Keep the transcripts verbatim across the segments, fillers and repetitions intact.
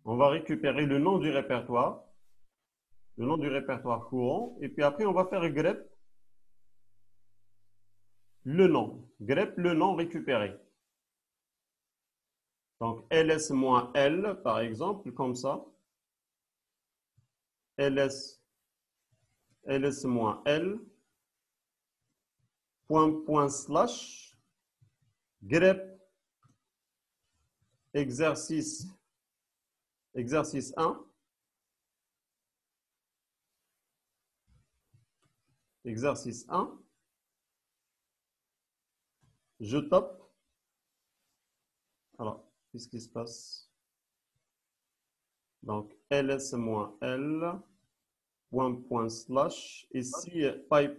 On va récupérer le nom du répertoire, le nom du répertoire courant, et puis après, on va faire grep le nom. Grep le nom récupéré. Donc, ls-l, par exemple, comme ça. ls, ls-l, point, point, slash, grep, exercice, exercice un, exercice un, je tape. Alors, qu'est-ce qui se passe? Donc, ls-l, point, point, slash, ici, pipe.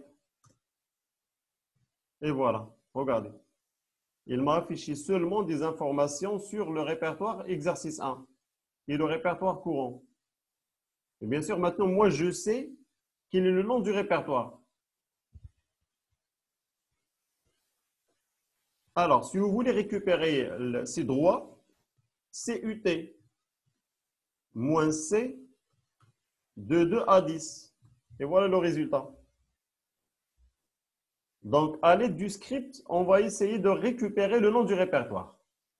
Et voilà, regardez. Il m'a affiché seulement des informations sur le répertoire exercice un et le répertoire courant. Et bien sûr, maintenant, moi, je sais quel est le nom du répertoire. Alors, si vous voulez récupérer ces droits, C U T moins C de deux à dix. Et voilà le résultat. Donc, à l'aide du script, on va essayer de récupérer le nom du répertoire.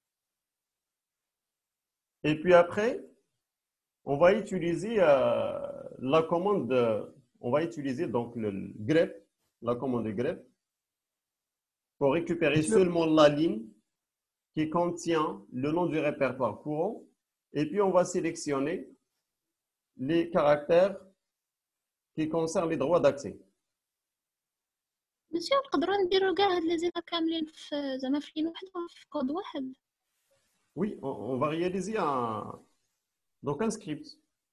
Et puis après, on va utiliser euh, la commande, de, on va utiliser donc le grep, la commande de grep, pour récupérer Monsieur, seulement la ligne qui contient le nom du répertoire courant. Et puis, on va sélectionner les caractères qui concernent les droits d'accès. مسيو نقدروا نديروا كاع هاد لي زيطا كاملين في زعما في لين واحده في كود واحد. Oui, on, on va réaliser un, donc un script.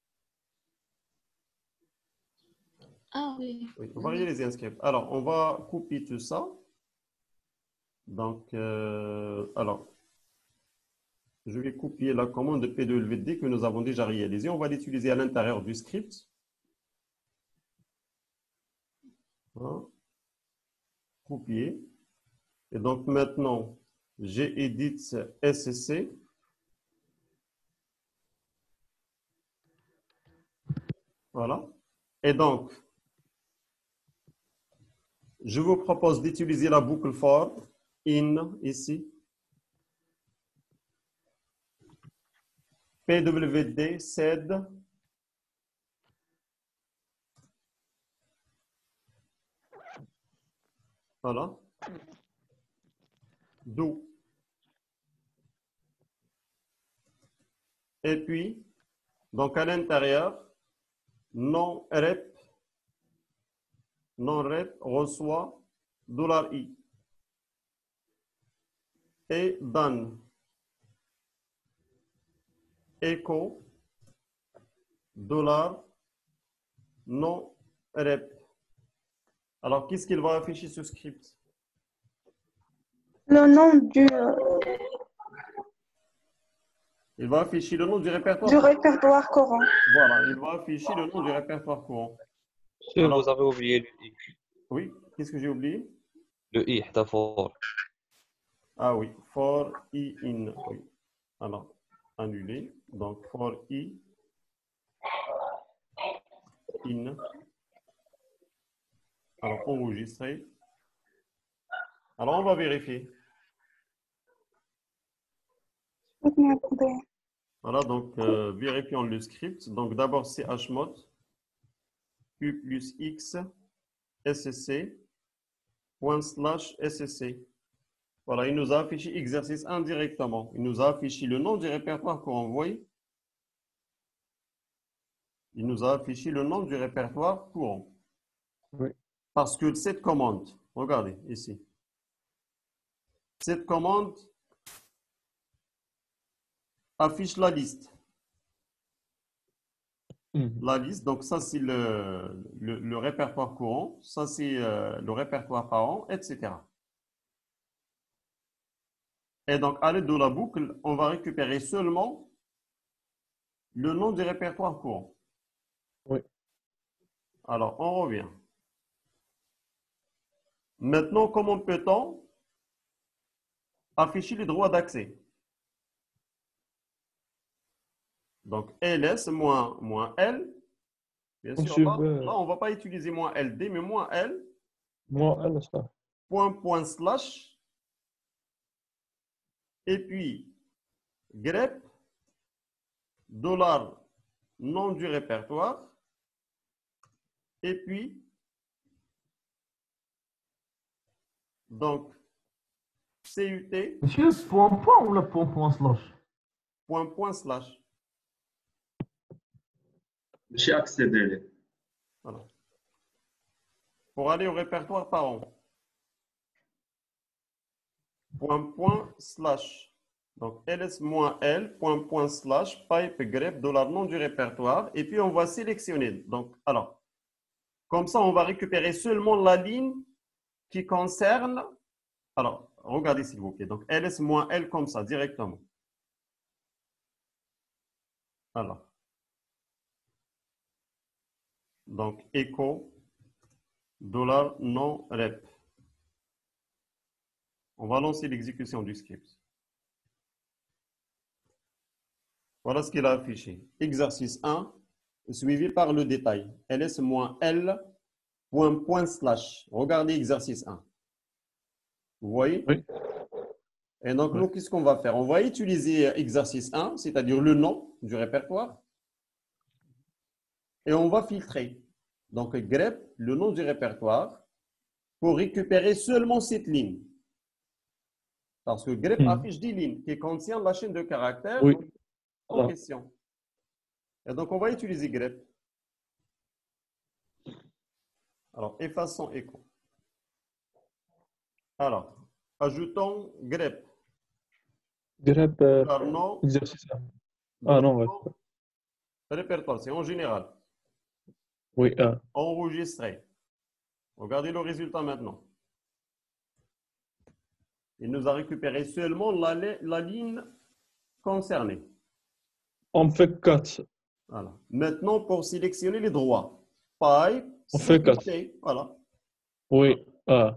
اه وي Oui, on va réaliser un script. Alors, on va copier tout ça. Donc, euh, alors, je vais copier la commande de P W D que nous avons déjà réalisée. On va l'utiliser à l'intérieur du script. Voilà. Copier. Et donc, maintenant, j'ai edit S C. Voilà. Et donc, je vous propose d'utiliser la boucle for in ici. P W D sed. Voilà. Do. Et puis, donc à l'intérieur, non rep, non rep reçoit $i. Et done. Echo, dollar, non rep. Alors, qu'est-ce qu'il va afficher ce script? le nom du, Il va afficher le nom du répertoire. du répertoire courant. Voilà, il va afficher le nom du répertoire courant. Monsieur, Alors- vous avez oublié le i. Oui, qu'est-ce que j'ai oublié? Le i, d'abord. Ah oui, for i in. Oui. Alors, annuler. Donc, for i in. Alors, enregistrer. Alors, on va vérifier. Voilà, donc euh, vérifions le script. Donc, d'abord, c'est hmod, q plus x, sc, point slash sc. Voilà, il nous a affiché exercice indirectement. Il nous a affiché le nom du répertoire courant. Vous voyez? Il nous a affiché le nom du répertoire courant. Oui. Parce que cette commande, regardez ici. Cette commande affiche la liste. Mhm. La liste, donc ça c'est le, le, le répertoire courant, ça c'est euh, le répertoire parent, et cetera. Et donc à l'aide de la boucle, on va récupérer seulement le nom du répertoire courant. Oui. Alors on revient. Maintenant, comment peut-on afficher les droits d'accès? Donc, ls moins, moins L. Bien sûr, Monsieur, là, euh, là, on ne va pas utiliser moins L D, mais moins L, moi, elle, ça. point, point, slash, et puis, grep, dollar, nom du répertoire, et puis, donc, C U T, Monsieur, point point ou la point point slash? point, point, slash. ماشي accéder ليه. Voilà. Pour aller au répertoire parent. Point, point, slash. Donc, ls moins L, point, point, slash, pipe, grep, dollar, nom du répertoire. Et puis, on va sélectionner. Donc, alors, comme ça, on va récupérer seulement la ligne qui concerne. Alors, regardez s'il vous plaît. Donc, ls moins L comme ça, directement. Alors. Donc, echo, dollar, non, rep. On va lancer l'exécution du script. Voilà ce qu'il a affiché. Exercice un, suivi par le détail. ls moins L, point, point, slash. Regardez exercice un. Vous voyez? Oui. Et donc, Oui. nous, qu'est-ce qu'on va faire? On va utiliser exercice un, c'est-à-dire le nom du répertoire. Et on va filtrer. Donc, grep, le nom du répertoire, pour récupérer seulement cette ligne. Parce que grep Hmm. affiche des lignes qui contiennent la chaîne de caractères Oui. en Voilà. question. Et donc, on va utiliser grep. Alors, effaçons écho. Alors, ajoutons grep. Grep, euh, Dollar nom, exercice un. dollar Ah non, ouais. nom, répertoire, c'est en général. Oui, ah. Enregistré. Regardez le résultat maintenant. Il nous a récupéré seulement la, la ligne concernée. On fait quatre. Voilà. Maintenant, pour sélectionner les droits, pipe, On fait quatre. C U T, voilà. Oui, ah.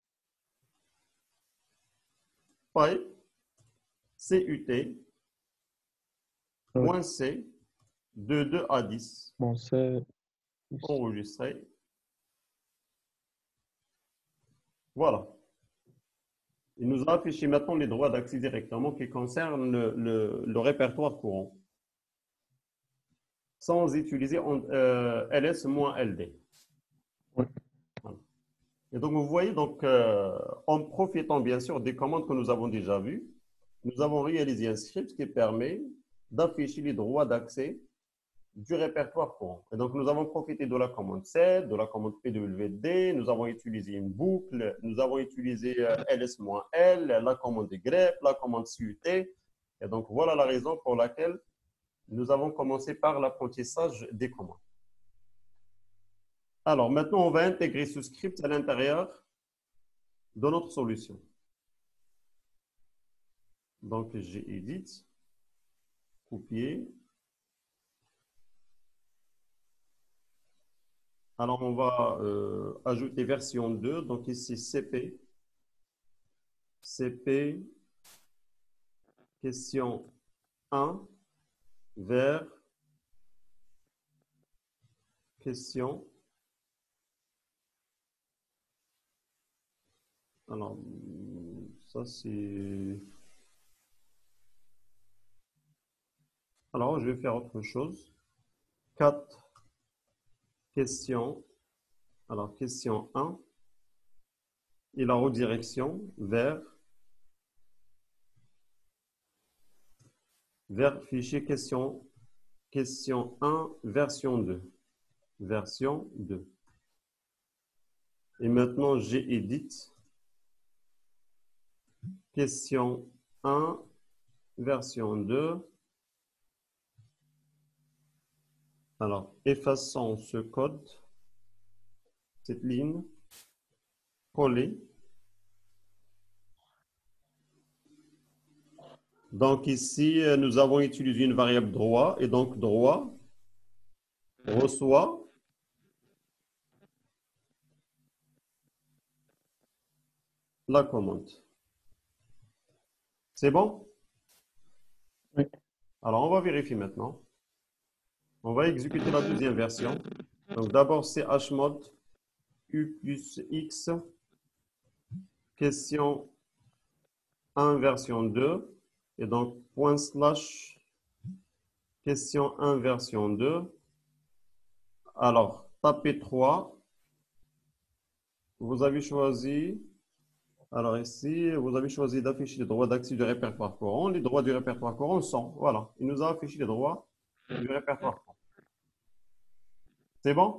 Pipe, C U T, Oui. point C, de deux à dix. Bon, c'est. Enregistré. Voilà. Il nous a affiché maintenant les droits d'accès directement qui concernent le, le, le répertoire courant, sans utiliser euh, ls-L D. Oui. Voilà. Et donc, vous voyez, donc, euh, en profitant bien sûr des commandes que nous avons déjà vues, nous avons réalisé un script qui permet d'afficher les droits d'accès du répertoire courant. Et donc, nous avons profité de la commande set, de la commande P W D, nous avons utilisé une boucle, nous avons utilisé euh, ls-L, la commande grep, la commande C U T. Et donc, voilà la raison pour laquelle nous avons commencé par l'apprentissage des commandes. Alors, maintenant, on va intégrer ce script à l'intérieur de notre solution. Donc, j'ai edit, copier. Alors, on va euh, ajouter version deux. Donc, ici, C P. C P, question un, vers question. Alors, ça, c'est... Alors, je vais faire autre chose. quatre, question. Alors, question un. Et la redirection vers, vers fichier question, question un, version deux. Version deux. Et maintenant, j'ai edit. Question un, version deux. Alors, effaçons ce code, cette ligne, coller. Donc ici, nous avons utilisé une variable droit, et donc droit reçoit la commande. C'est bon? Oui. Alors, on va vérifier maintenant. On va exécuter la deuxième version. Donc d'abord, c'est hmod u plus x, question un version deux. Et donc, point slash question un version deux. Alors, tapez trois. Vous avez choisi, alors ici, vous avez choisi d'afficher les droits d'accès du répertoire courant. Les droits du répertoire courant sont, voilà, il nous a affiché les droits du répertoire courant. C'est bon?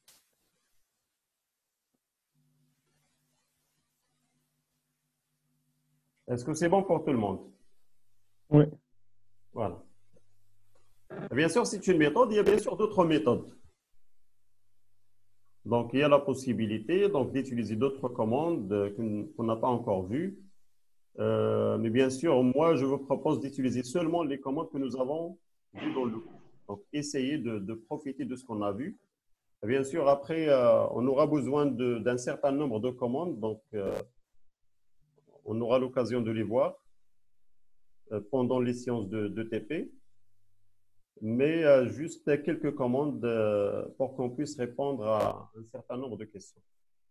Est-ce que c'est bon pour tout le monde? Oui. Voilà. Bien sûr, c'est une méthode. Il y a bien sûr d'autres méthodes. Donc, il y a la possibilité donc d'utiliser d'autres commandes qu'on n'a pas encore vues. Euh, mais bien sûr, moi, je vous propose d'utiliser seulement les commandes que nous avons vues dans le cours. Donc, essayez de, de profiter de ce qu'on a vu. Bien sûr, après, euh, on aura besoin d'un certain nombre de commandes. Donc, euh, on aura l'occasion de les voir euh, pendant les séances de, de T P. Mais euh, juste quelques commandes euh, pour qu'on puisse répondre à un certain nombre de questions.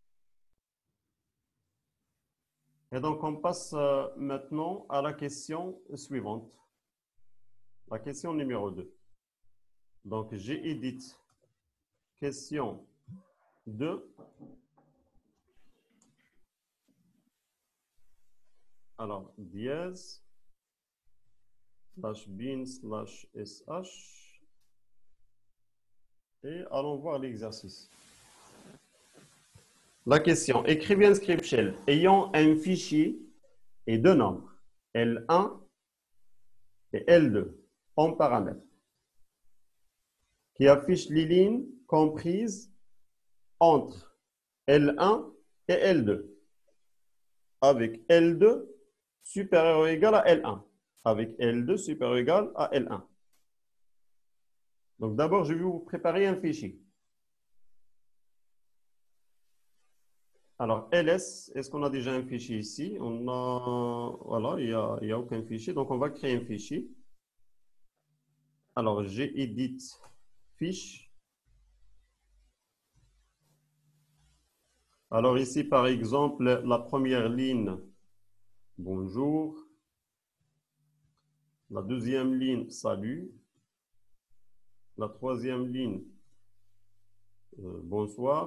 Et donc, on passe euh, maintenant à la question suivante. La question numéro deux. Donc, j'édite question deux. Alors, dièse. Slash bin slash sh et allons voir l'exercice. La question, écrivez un script shell ayant un fichier et deux nombres L un et L deux en paramètres qui affiche les lignes comprises entre L un et L deux avec L deux supérieur ou égal à L un. Avec L deux supérieur ou égal à L un. Donc d'abord, je vais vous préparer un fichier. Alors, ls, est-ce qu'on a déjà un fichier ici? On a, voilà, il n'y a, il y a aucun fichier. Donc, on va créer un fichier. Alors, j'édite fiche. Alors ici, par exemple, la première ligne, bonjour. La deuxième ligne, salut. La troisième ligne, euh, bonsoir.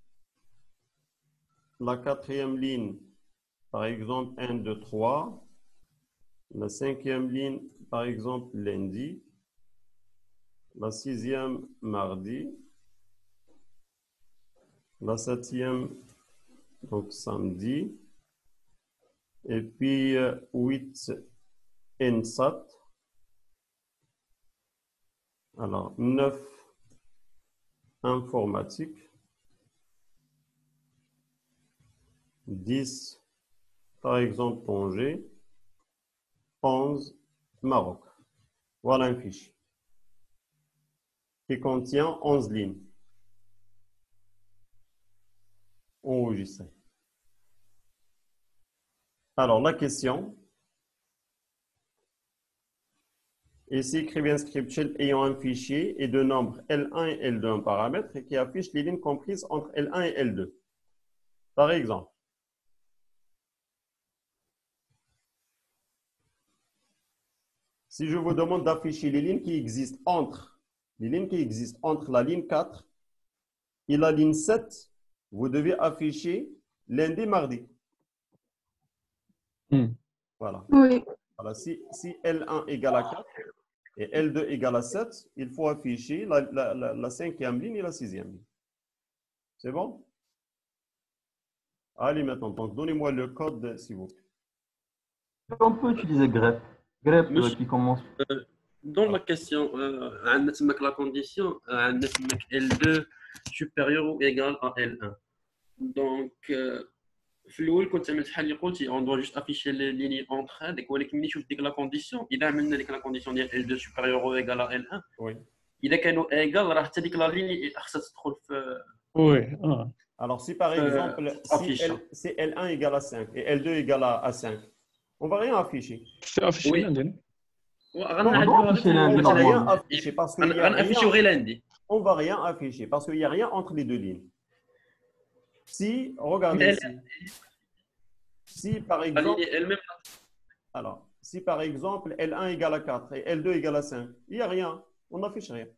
La quatrième ligne, par exemple, un, deux, trois. La cinquième ligne, par exemple, lundi. La sixième, mardi. La septième, donc samedi. Et puis, euh, huit, Ensat. Alors, neuf, informatique. dix, par exemple, Tanger. onze, Maroc. Voilà un fichier qui contient onze lignes enregistrées. Alors, la question. Ici, écrivez un script shell ayant un fichier et deux nombres L un et L deux en paramètres et qui affiche les lignes comprises entre L un et L deux. Par exemple, si je vous demande d'afficher les lignes qui existent entre les lignes qui existent entre la ligne quatre et la ligne sept, vous devez afficher lundi, mardi. Hmm. Voilà. Oui. Voilà. Si, si L un égale à quatre et L deux égale à sept, il faut afficher la, la, la, la cinquième ligne et la sixième ligne. C'est bon? Allez maintenant, donc donnez-moi le code s'il vous plaît. On peut utiliser grep. Grep euh, Monsieur- qui commence. Dans la question, euh, عندنا تماك la condition, عندنا تماك L deux supérieur ou égal à L un. Donc, euh, في الأول كنت عملت بحال اللي قلتي on doit juste afficher les lignes entre هذيك ولكن ملي نشوف ديك la condition إذا عملنا ديك la condition ديال L deux supérieur ou égal à L un Oui. إذا كانوا égal راه حتى ديك la ligne خاصها تدخل في Oui. Ah. Alors, si par Euh, exemple, si, affiche. L, si L un égale à cinq et L deux égale à, à cinq, on ne va rien afficher. C'est affiché Oui. عندنا. غنعدلوها afficher غير lundi On va rien normalement. afficher parce qu'il y a غنافيشيو rien. غير lundi. On va rien afficher parce qu'il n'y a rien entre les deux lignes. Si, regardez Mais ici. Si par la exemple, ligne elle-même. alors, si par exemple L un égale à quatre et L deux égale à cinq, il n'y a rien. On n'affiche rien.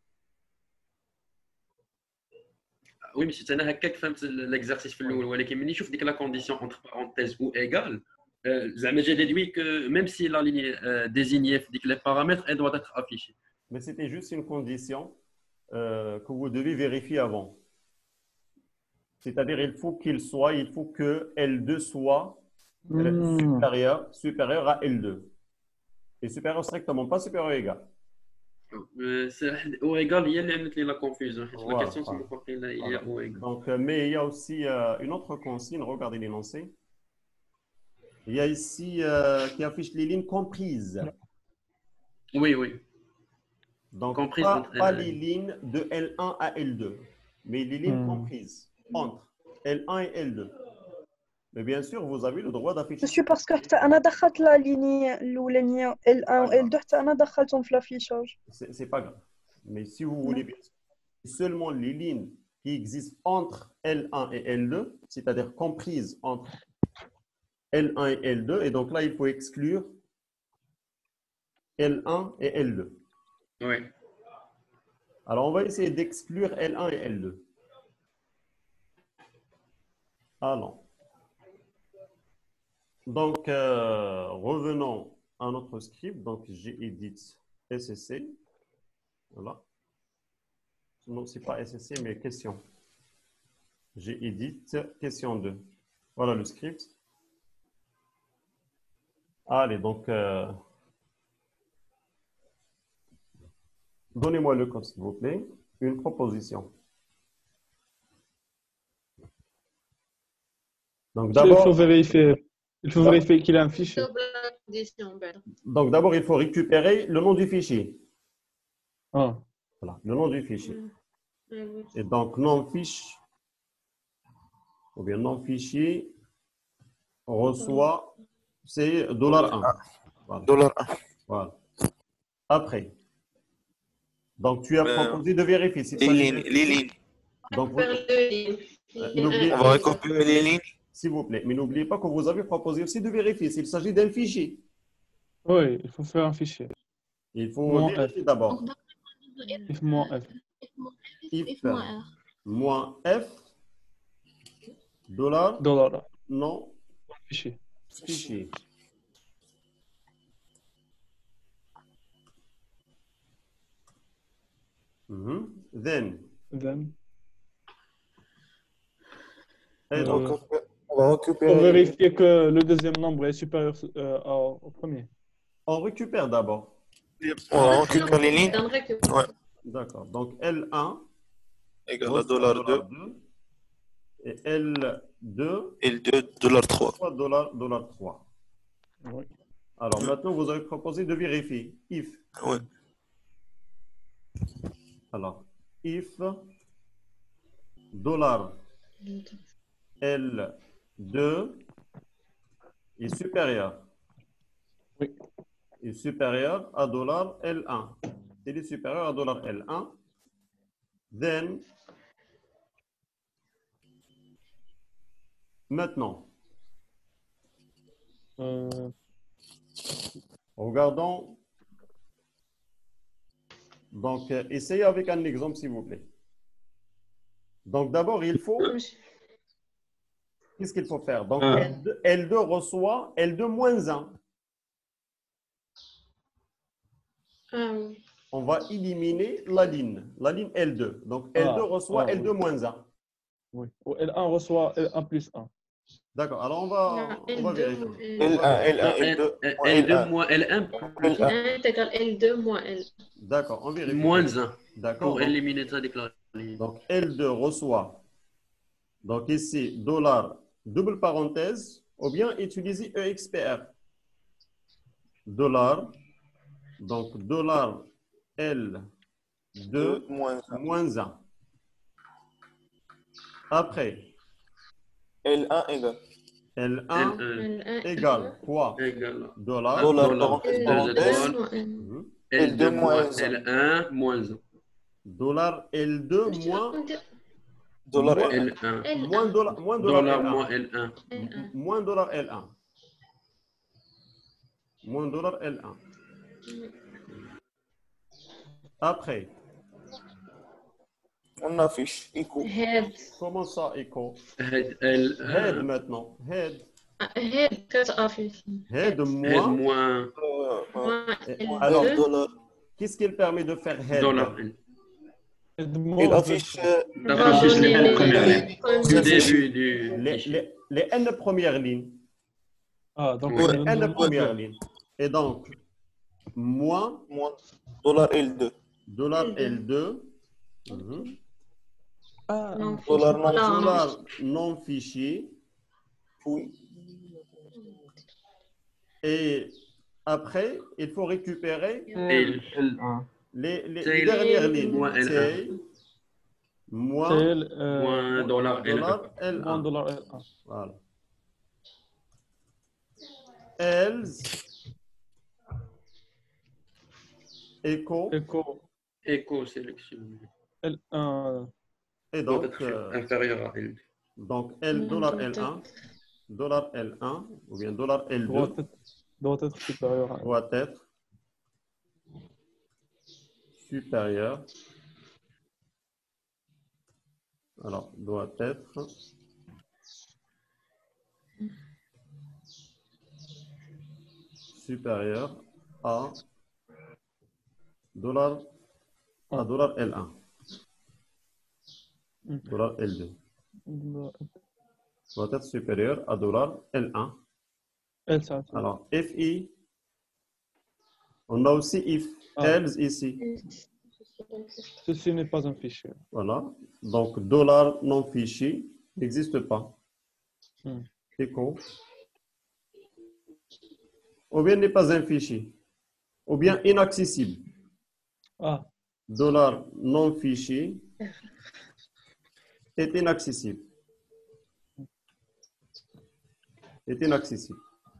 وي مشيت انا هكاك فهمت ليكزارسيس في الاول ولكن ملي نشوف ديك لا كونديسيون اونتر بارونتيز او ايغال زعما جا ديدوي كو ميم سي لا ليني ديزينيي في ديك لي بارامتر اي doit être affichée. Mais c'était juste une condition euh, que vous devez vérifier avant. C'est-à-dire il faut qu'il soit, il faut que L deux soit euh, Hmm. supérieur, supérieur à L deux. Et supérieur strictement pas supérieur égal. او ايغال هي اللي عملت لي لا كونفيوزيون حيت Voilà, لا كيسيون voilà. سما باقيلا هي Voilà. او ايغال. Donc, euh, mais il y a aussi euh, une autre consigne, regardez l'énoncé. Il y a ici euh, qui affiche les lignes comprises. وي وي Donc, Comprises pas, entre pas L un. les lignes de L un à L deux, mais les lignes Hmm. comprises entre L un et L deux. Mais bien sûr, vous avez le droit d'afficher. مسيو باسكو حتى انا دخلت لا ليني الاولانيه ال واحد و ال اثنين حتى انا دخلتهم في لافيشاج. C'est c'est pas grave. Mais si vous voulez bien sûr, seulement les lignes qui existent entre L un et L deux, c'est-à-dire comprises entre L un et L deux, et donc là, il faut exclure L un et L deux. وي Alors, on va essayer d'exclure L un et L deux. Allons. Donc, euh, revenons à notre script. Donc, j'édite S C C. Voilà. Non, ce n'est pas S C C, mais question. J'édite question deux. Voilà le script. Allez, donc, euh, donnez-moi le code, s'il vous plaît. Une proposition. Donc, Il faut d'abord, vérifier. Il faut vérifier qu'il a un fichier. double condition بعد. donc, d'abord, il faut récupérer le nom du fichier. Ah. Voilà, le nom du fichier. Mm. Et donc, nom fiche, ou bien nom fichier, reçoit, c'est dollar un. Voilà. Dollar un. Voilà. Après, donc tu as Euh, proposé de vérifier. s'il Les s'agit lignes, de- les lignes. Donc, vous- Faire deux lignes. Euh, n'oubliez- On va récupérer les lignes. s'il vous plaît, mais n'oubliez pas que vous avez proposé aussi de vérifier s'il s'agit d'un fichier. Oui, il faut faire un fichier. Il faut Moins vérifier d'abord. Donc, d'après If moins F. F moins F, If, F moins R. Moins F, dollar, Dollar. non, Fichier. fichier. Mhm. Then, Then, et Euh, donc, On va pour récupérer. vérifier que le deuxième nombre est supérieur euh, au, au premier. on récupère d'abord. On va récupérer les lignes. On récupère. Ouais. D'accord. Donc, L un Égal à reçoit dollar deux. et L deux Et le deux, dollar trois. reçoit dollar, dollar trois. Oui. Alors, maintenant, vous avez proposé de vérifier. If. Ouais. Alors, if dollar L deux est supérieur. Oui. Est supérieur à dollar L un. S'il est supérieur à dollar L un, then, maintenant, Euh, regardons. Donc, euh, essayez avec un exemple, s'il vous plaît. Donc, d'abord, il faut. Qu'est-ce qu'il faut faire? Donc, Ah. L deux, L deux reçoit L deux moins un. Ah oui. On va éliminer la ligne, la ligne L deux. Donc, L deux Ah, reçoit ah, L deux oui. moins un. oui. Ou L un reçoit L un plus un. D'accord, alors on va, Non, on va L deux, vérifier. L un, L un, Non, L deux. L- moins L deux L un. moins L un L un. un égale L deux moins L. D'accord, on vérifie. moins un D'accord. pour Donc, éliminer ça déclaré. donc, L deux reçoit, donc ici, dollar, double parenthèse, ou bien utiliser E X P R. Dollar, donc dollar L deux Moins un. moins un. Après, L un égal. L un L un égale quoi? égale Dollar. Dollar dollar parenthèse, deux parenthèse. étoiles, Mhm. L deux L deux moins moins L un moins un. Dollar L deux moins, Dollar moins, L un. L un. L moins dollar, moins dollar Dollar L un. moins L un. M- Moins dollar L un. Moins dollar L un. Après, On affiche écho. هاد comment ça, écho? Head L Head un. maintenant. Head. هاد كتافيش Head Head moins. moins Euh, moins Alors, L dollar. qu'est-ce qu'il permet de faire head? dollar L. Il affiche euh, D'afficher les N premières lignes. Du C'est début du Les, fichier. les, les N premières lignes. Ah, donc Ouais. on Les donne N le premières modèle. lignes. Et donc, moins moins dollar L deux. dollar L deux. L deux. Mhm. Ah, non Dollar non Dollar non fichier. Oui. Et après, il faut récupérer L un. les, les, les Tail dernières Tail lignes. moins L un. Tail moins tel, euh, Moins dollar L un. dollar L moins un. dollar L un. Voilà. Else echo. Écho Écho sélection. L un. Et Doit donc, être euh, inférieur à L deux. donc L, dollar L un, dollar L un ou bien dollar L Doit deux être, doit être supérieur à un. doit être supérieur. Alors, doit être supérieur à dollar, à dollar L un, dollar L deux. Doit être supérieur à dollar L un. L cinq. Alors, F I, on a aussi if, Ah. else ici. Ceci n'est pas un fichier. Voilà. Donc, dollar non fichier n'existe pas. Hmm. Echo. Ou bien n'est pas un fichier. Ou bien inaccessible. Ah, Dollar non fichier est inaccessible. Est inaccessible.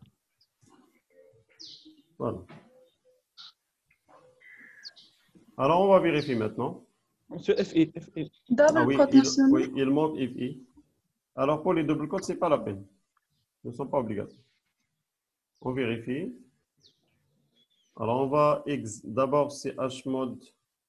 Voilà. Alors, on va vérifier maintenant. monsieur F I, F I. double Ah oui, quote il, national. oui, il manque if i. Alors, pour les double codes, ce n'est pas la peine. Ils ne sont pas obligatoires. On vérifie. Alors, on va ex- d'abord, c'est hmod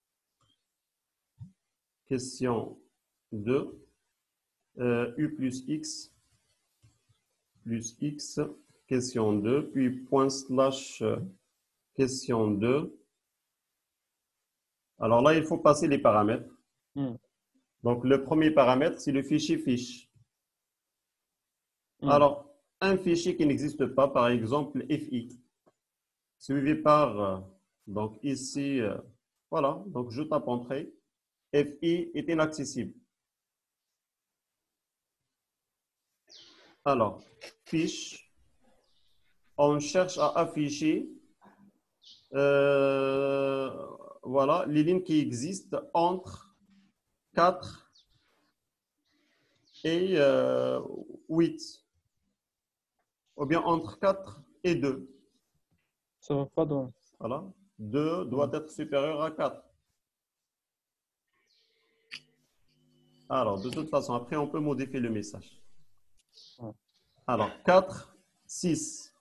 question deux. Euh, u plus x plus x question deux. Puis point slash euh, question deux. Alors là, il faut passer les paramètres. Hmm. Donc, le premier paramètre, c'est le fichier fiche. Hmm. Alors, un fichier qui n'existe pas, par exemple, fi, suivi par, euh, donc ici, euh, voilà, donc je tape entrée, fi est inaccessible. Alors, fiche, on cherche à afficher, euh, voilà, les lignes qui existent entre quatre et euh, huit. Ou bien entre quatre et deux. Ça va pas dans. Voilà. deux doit être supérieur à quatre. Alors, de toute façon, après, on peut modifier le message. Alors, quatre, six.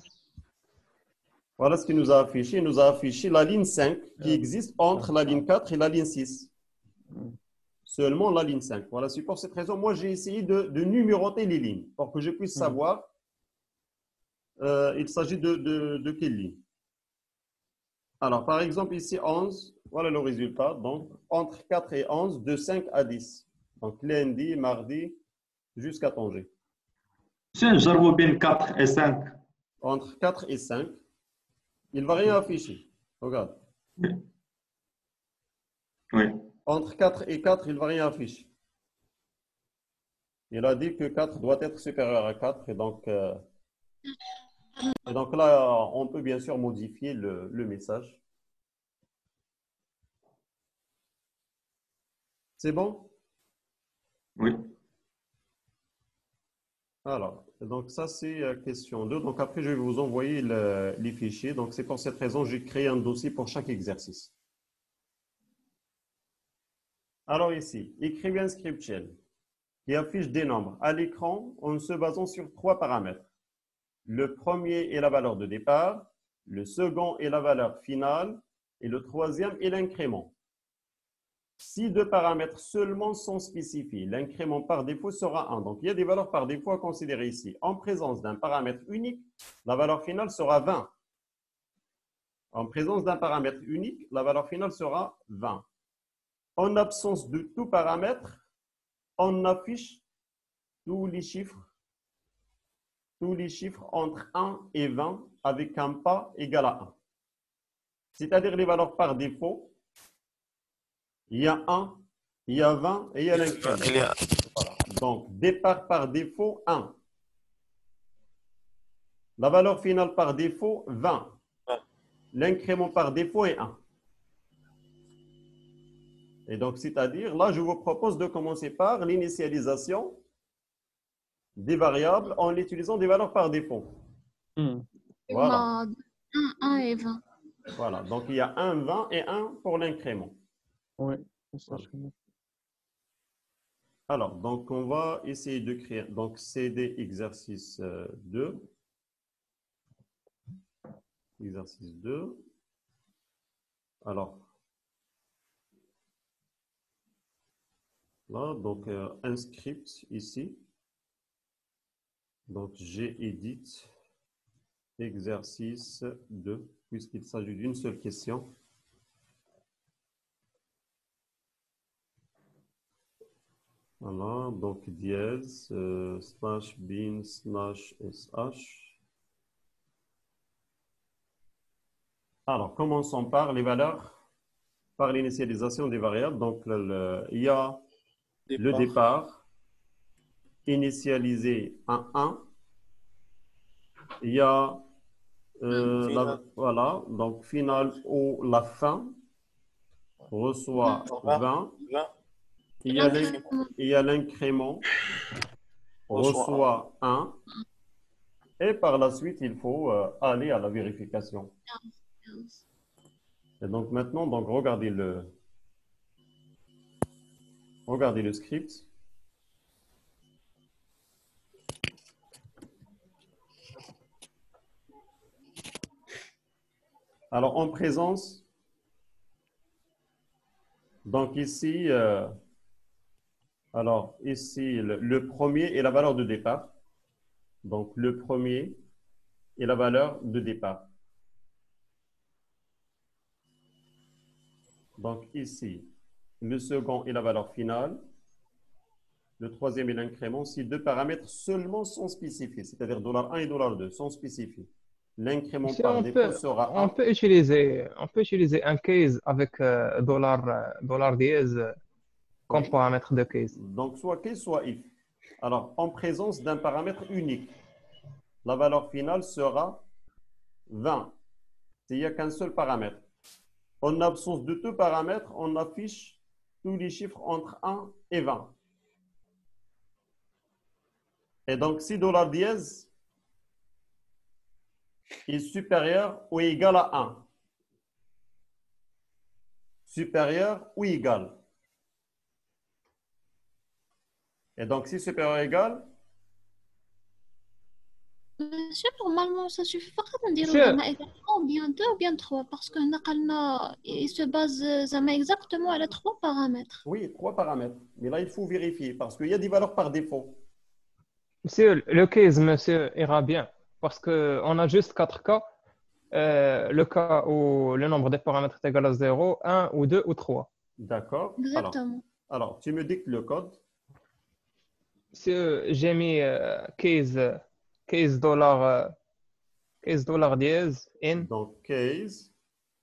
Voilà ce qu'il nous a affiché. Il nous a affiché la ligne cinq qui existe entre la ligne quatre et la ligne six. Seulement la ligne cinq. Voilà, c'est pour cette raison, moi, j'ai essayé de, de numéroter les lignes pour que je puisse savoir euh, il s'agit de, de, de quelle ligne. Alors, par exemple, ici, onze, voilà le résultat. Donc, entre quatre et onze, de cinq à dix. Donc, lundi, mardi, jusqu'à Tanger. شنو نجربوا بين quatre et cinq. Entre quatre et cinq, il ne va rien afficher. Regarde. Oui. Entre quatre et quatre, il ne va rien afficher. Il a dit que quatre doit être supérieur à quatre. Et donc, euh, et donc là, on peut bien sûr modifier le, le message. C'est bon? Oui. Alors, Et donc, ça, c'est euh, question deux. Donc, après, je vais vous envoyer le- les fichiers. Donc, c'est pour cette raison que j'ai créé un dossier pour chaque exercice. Alors, ici, écrivez un script shell qui affiche des nombres à l'écran en se basant sur trois paramètres. Le premier est la valeur de départ, le second est la valeur finale et le troisième est l'incrément. Si deux paramètres seulement sont spécifiés, l'incrément par défaut sera un. Donc, il y a des valeurs par défaut à considérer ici. En présence d'un paramètre unique, la valeur finale sera vingt. En présence d'un paramètre unique, la valeur finale sera vingt. En absence de tout paramètre, on affiche tous les chiffres, tous les chiffres entre un et vingt avec un pas égal à un. C'est-à-dire les valeurs par défaut. Il y a un, il y a vingt et il y a l'incrément. Voilà. Donc, départ par défaut, un. La valeur finale par défaut, vingt. L'incrément par défaut est un. Et donc, c'est-à-dire, là, je vous propose de commencer par l'initialisation des variables en utilisant des valeurs par défaut. Hmm. Voilà. un, un et vingt. Voilà. Donc, il y a un, vingt et un pour l'incrément. Oui, ça, je connais. Alors, donc, on va essayer de créer. Donc, C D exercice euh, deux. Exercice deux. Alors, là, donc, euh, un script ici. Donc, j'édite exercice deux, puisqu'il s'agit d'une seule question. Voilà, donc dièse, euh, slash bin, slash sh. Alors, commençons par les valeurs, par l'initialisation des variables. Donc, le- le- il y a le départ, initialisé à un. Il y a, euh, la, Finale. voilà, donc finale ou la fin, reçoit vingt. vingt. Il y a l'in- il y a l'incrément, Reçoit reçoit un. Et par la suite, il faut euh, aller à la vérification. Et donc maintenant, donc regardez le, regardez le script. Alors en présence, donc ici, euh, alors ici le, le premier est la valeur de départ. Donc le premier est la valeur de départ. Donc ici, le second est la valeur finale. Le troisième est l'incrément. Si deux paramètres seulement sont spécifiés, c'est-à-dire $un et $deux sont spécifiés. L'incrément Si par on défaut peut, sera on un. peut utiliser, on peut utiliser un case avec euh, dollar, euh, dollar dièse euh, comme Oui. paramètre de case. Donc soit case, soit if. Alors, en présence d'un paramètre unique, la valeur finale sera vingt. S'il n'y a qu'un seul paramètre. En absence de tout paramètre, on affiche tous les chiffres entre un et vingt. Et donc, si dollar dièse est supérieur ou égal à un. Supérieur ou égal. Et donc, si supérieur ou égal, Monsieur, normalement, ça suffit pas de dire Monsieur. زعما exactement ou bien deux ou bien trois parce que نقلنا il se base زعما exactement على trois paramètres. oui, trois paramètres. Mais là, il faut vérifier parce qu'il y a des valeurs par défaut. Monsieur, le case, monsieur, ira bien parce que on a juste quatre cas. Euh, le cas où le nombre des paramètres est égal à zéro, un ou deux ou trois. D'accord. Alors, Exactement. alors, tu me dictes le code. Monsieur, j'ai mis euh, case, euh, case dollar, euh, case dollar dièse in Donc, case,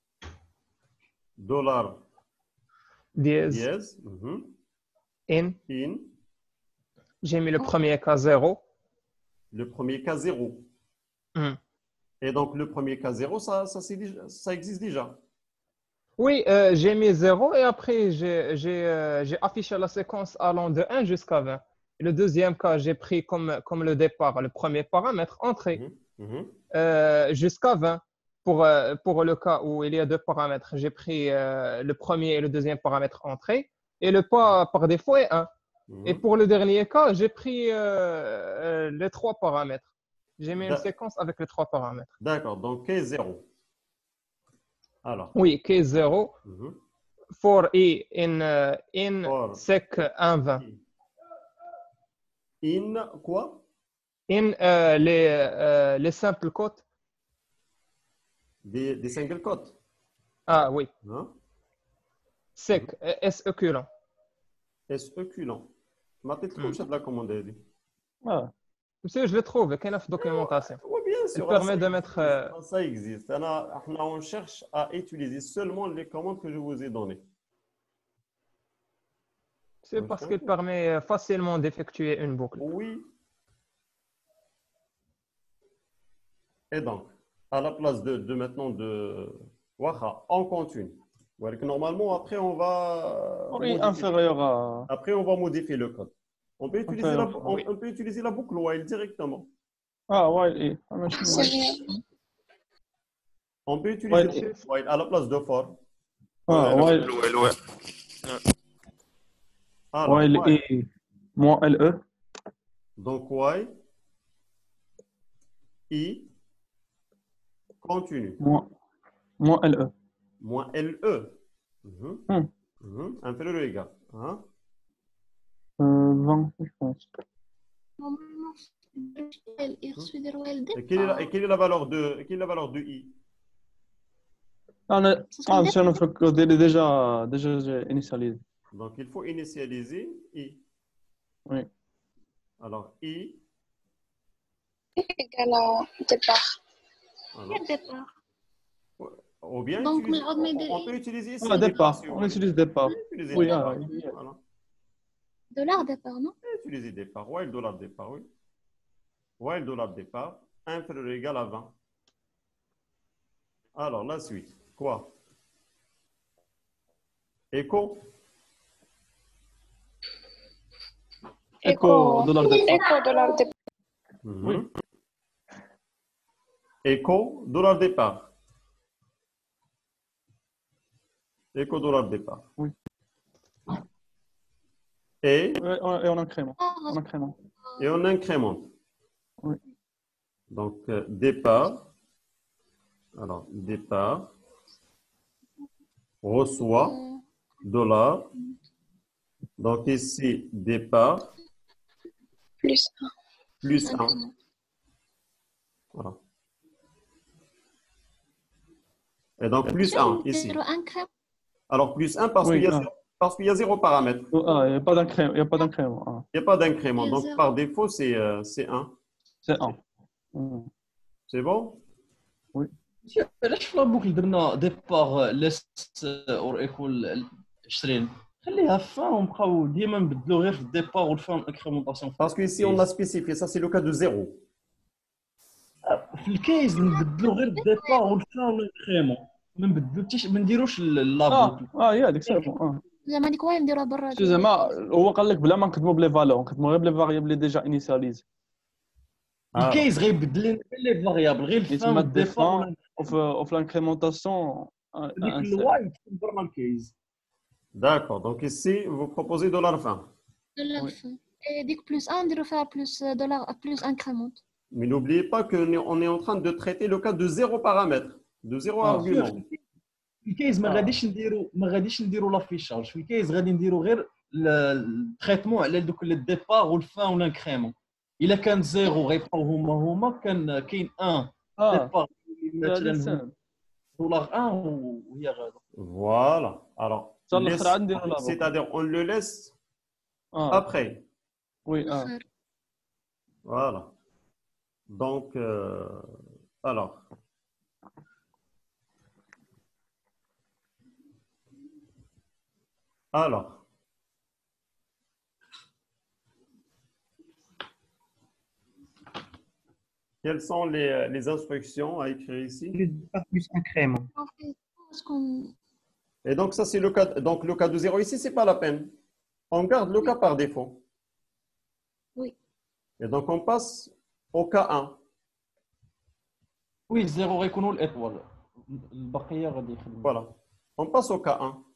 dollar dièse dièse, mhm, in. in, J'ai mis le premier cas zéro. le premier cas zéro. Hmm. Et donc, le premier cas zéro, ça, ça, c'est déjà- ça existe déjà. Oui, euh, j'ai mis zéro et après j'ai j'ai, euh, j'ai affiché la séquence allant de un jusqu'à vingt. Le deuxième cas, j'ai pris comme, comme le départ le premier paramètre, entrée, Mhm, mhm. euh, jusqu'à vingt. Pour, euh, pour le cas où il y a deux paramètres, j'ai pris euh, le premier et le deuxième paramètre entrée, et le pas par défaut est un. Et Mhm. pour le dernier cas, j'ai pris euh, euh, les trois paramètres. J'ai mis une D'a- séquence avec les trois paramètres. D'accord, donc K zéro. Alors, Oui, case zéro, mhm. for i in, euh, in For sec un vingt. in quoi? In euh, les, euh, les simples cotes. Des, des single quotes. Ah oui, Hein? sec, S équivalent. S éculant. ما عطيتلكمش Hmm. هاد لا كوموند هادي. اه Monsieur, je le trouve, qu'il y a une documentation. Oui, bien Il sûr. permet ça de mettre. existe, euh, Ça existe. أنا- احنا on cherche à utiliser seulement les commandes que je vous ai données. C'est parce qu'il permet facilement d'effectuer une boucle. Oui. Et donc, à la place de, de maintenant de Waha, on continue. Voilà que normalement, après, on va. oui modifier- inférieur à Après, on va modifier le code. On peut utiliser, la, Inférieur. on, Oui. on peut utiliser la boucle while directement. اه وايل اي انا شنو C'est bien. On peut utiliser While- la boucle while à la place de for. اه وايل Alors, وايل while. اي موان ال او Donc, while I continue. موان موان ال او Moins L E. Mhm. Hmm. Mhm. Inférieur ou égal. Hein? vingt je pense. Normalement, il reçoit des royales Et quelle, est la, et quelle est la valeur de, quelle est la valeur de I? انا Ce serait اه des- سي انا فكر ديالي ديجا ديجا انيسياليز Donc, il faut initialiser I. Oui. Alors, I. égal à départ. alors, Quel départ. ou bien Donc, utiliser- mais on met des- on peut utiliser ici. اه ديبار si vous on voulez. utilise départ Utiliser Oui, départ. ah, oui. Voilà. Dollar départ, non? Utiliser départ. While dollar départ, oui. While dollar départ, inférieur ou égal à vingt. Alors, la suite. Quoi? Écho. écho dollar départ Écho dollar départ. Mhm. Écho, dollar départ. Écho, dollar départ. Oui. Et, Ouais, on- et on incrémente Ah, on incrémente et on incrémente. Oui. Donc, euh, départ. Alors, départ. Reçoit, euh, dollar. Donc, ici, départ, Plus un. plus un. incrément. Voilà. Et donc, plus un ici. Zéro incrément. Alors, plus un parce Oui, qu'il y, a un. zéro- parce qu'il y a zéro paramètre. ah il n'y a pas d'incrément il y a pas d'incrément ah. Il n'y a pas d'incrément. Il y a Donc, zéro. par défaut, c'est euh, c'est un. c'est un Hmm. C'est bon? علاش في لابوكل درنا ديبار ليست اور ايكول عشرين خليها فان ونبقاو ديما نبدلو غير في الديبار والفان انكريمونطاسيون Parce qu'ici, on a spécifié. Ça, c'est le cas de zéro. في الكيز نبدلو غير الديبار والفان والانكريمون ما نبدلو حتى شي- ما نديروش اه لابوكل اه هي هذيك سي بون اه زعما ديك وايل نديروها برا شو زعما هو قال لك بلا ما نكتبوا بلي فالور نكتبوا غير بلي فاريابل اللي ديجا انيسياليز الكيز غيبدل لنا غير لي فاريابل غير الفان يتسمى والديبار الديفان وفي وفي الانكريمونطاسيون هذيك الواي تكون برا الكيز D'accord. Donc, ici, vous proposez dollar fin. dollar Oui. fin. Et ديك بلس un نديرو فيها بلس دولار بلس incrémente. Mais n'oubliez pas qu'on est, on est en train de traiter le cas de zéro paramètre, de zéro Ah. argument. في الكيز ما آه. غاديش نديرو ما غاديش نديرو لافيشاج في الكيز غادي نديرو غير التريتمون على دوك الديبار والفان والانكريمون الا كان زيرو غيبقاو هما هما كان كاين ان اه ديبار مثلا مثلا دولار واحد وهي غادا Voilà. Alors, Ça, le laisse- khara نديرو là-bas. c'est-à-dire, on le laisse اه après. وي اه خير. Voilà. Donc, euh, alors. Alors. Quelles sont les, les instructions à écrire ici? plus incrément. En fait, parce qu'on Et donc, ça, c'est le cas. Donc, le cas de zéro ici, c'est pas la peine. On garde le cas par défaut. Et donc, on passe au cas un. وي زيرو غيكونوا الاطوال البقيه غادي يخدموا. Voilà. On passe au cas un.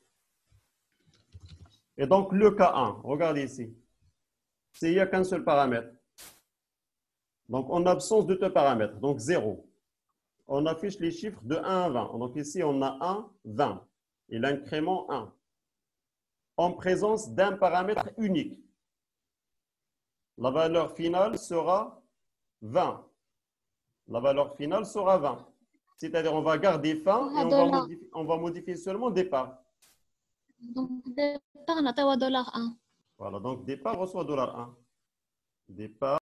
Et donc, le cas un, regardez ici. C'est il n'y a qu'un seul paramètre. Donc, en absence de deux paramètres, donc zéro. On affiche les chiffres de un à vingt. Donc, ici, on a un, vingt. Et l'incrément un. En présence d'un paramètre unique. La valeur finale sera vingt. La valeur finale sera vingt. C'est-à-dire, on va garder fin et on va, modifier, on va modifier seulement départ. Donc, départ, on a dollar un. Voilà, donc départ reçoit dollar un. Départ.